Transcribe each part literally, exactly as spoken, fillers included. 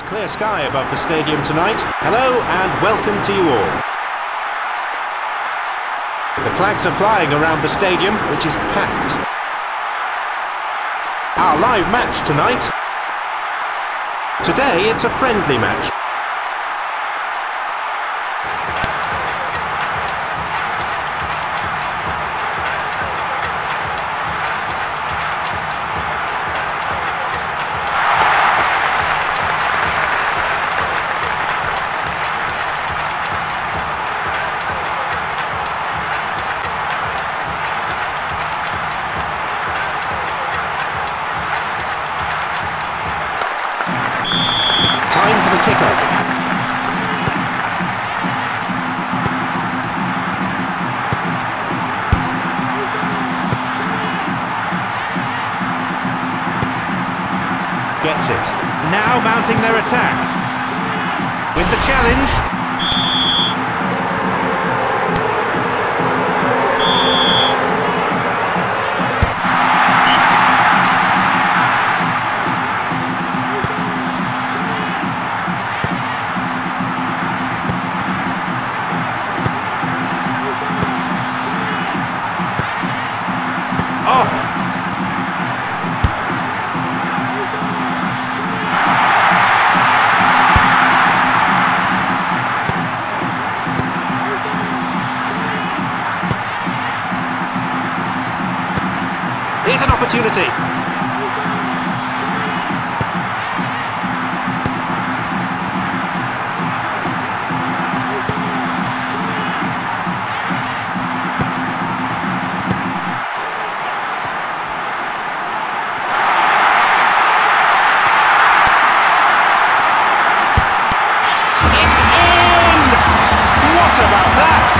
Clear sky above the stadium tonight. Hello and welcome to you all. The flags are flying around the stadium, which is packed. Our live match tonight. Today it's a friendly match. Time for the kickoff. Gets it. Now mounting their attack. With the challenge. Oh! Here's an opportunity. About that.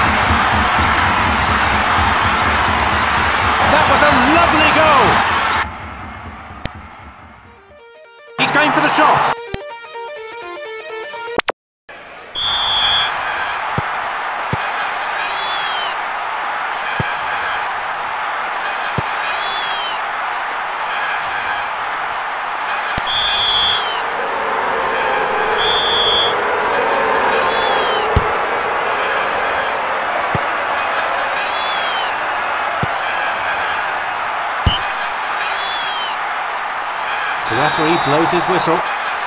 That was a lovely goal. He's going for the shot. The referee blows his whistle.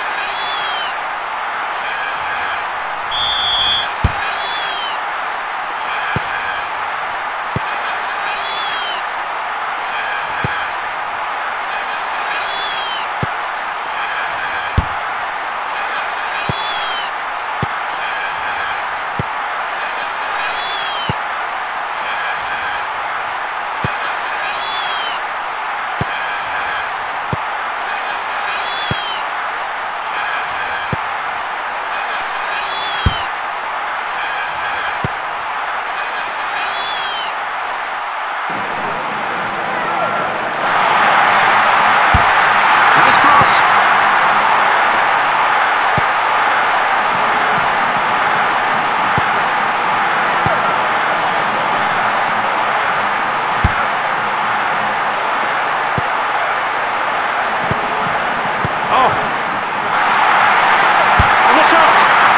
Oh! And the shot!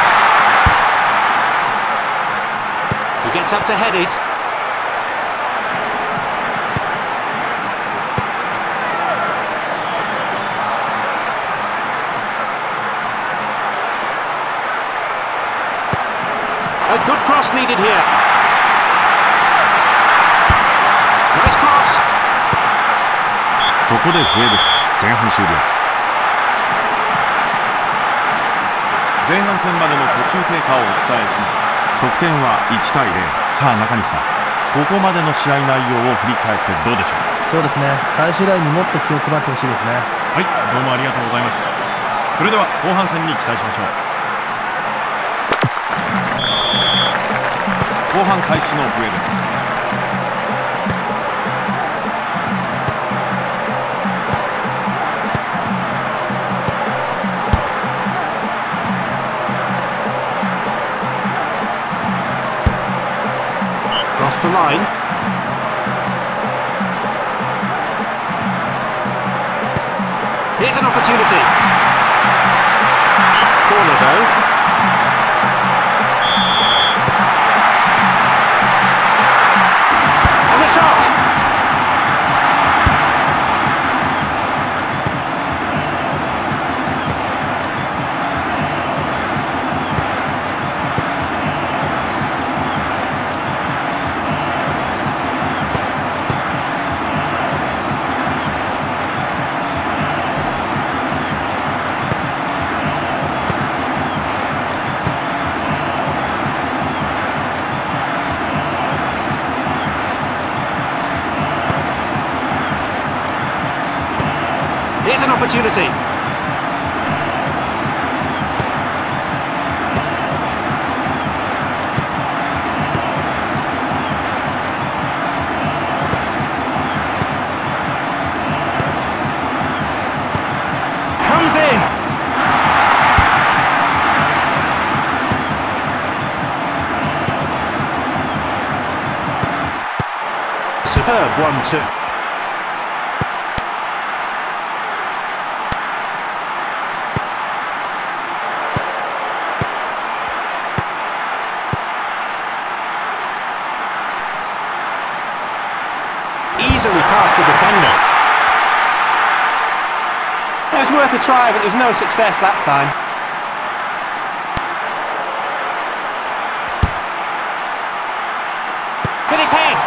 He gets up to head it. A good cross needed here. Nice cross. ここで笛です。前半終了。前半戦までの途中経過をお伝えします。得点はいちたいゼロ。さあ中西さん、ここまでの試合内容を振り返ってどうでしょう。 そうですね、最終ラインにもっと気を配ってほしいですね。 はい、どうもありがとうございます。それでは後半戦に期待しましょう。後半開始の笛です。 Cross the line. Here's an opportunity. corner though. And the shot! Here's an opportunity. Comes in. Superb one two. Easily past the defender. It was worth a try, but there was no success that time. With his head.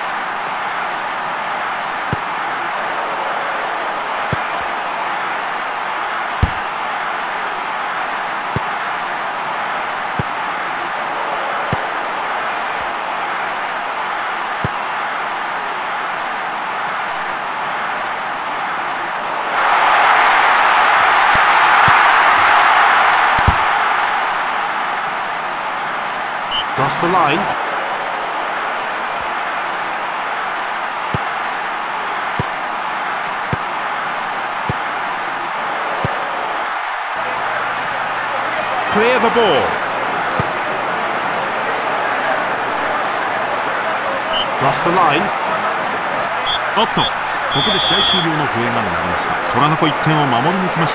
Cross the line. Clear the ball. Cross the line. おっと、ここで試合終了の笛が鳴りました。虎の子いってんを守り抜きました。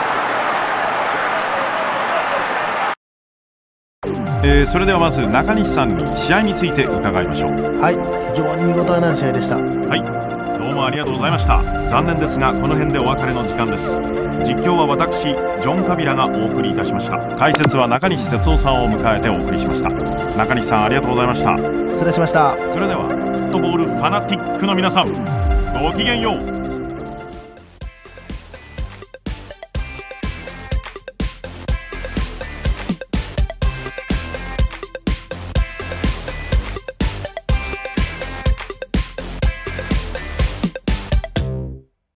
えー、それではまず中西さんに試合について伺いましょう。 はい、非常に見応えのある試合でした。 はい、どうもありがとうございました。残念ですがこの辺でお別れの時間です。実況は私ジョン・カビラがお送りいたしました。解説は中西哲夫さんを迎えてお送りしました。中西さんありがとうございました。 失礼しました。 それではフットボールファナティックの皆さん、ごきげんよう。